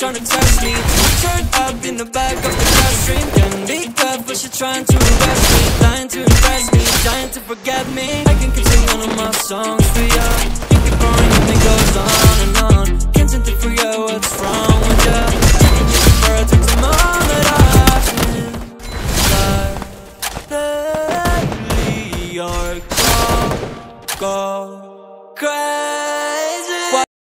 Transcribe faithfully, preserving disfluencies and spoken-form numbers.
trying to test me. Turned up in the back of the car stream. Can be tough, but she trying to arrest me. Dying to impress me, dying to forget me. I can keep singing one of my songs for ya. You keep on and it goes on and on. Can't seem to figure out what's wrong.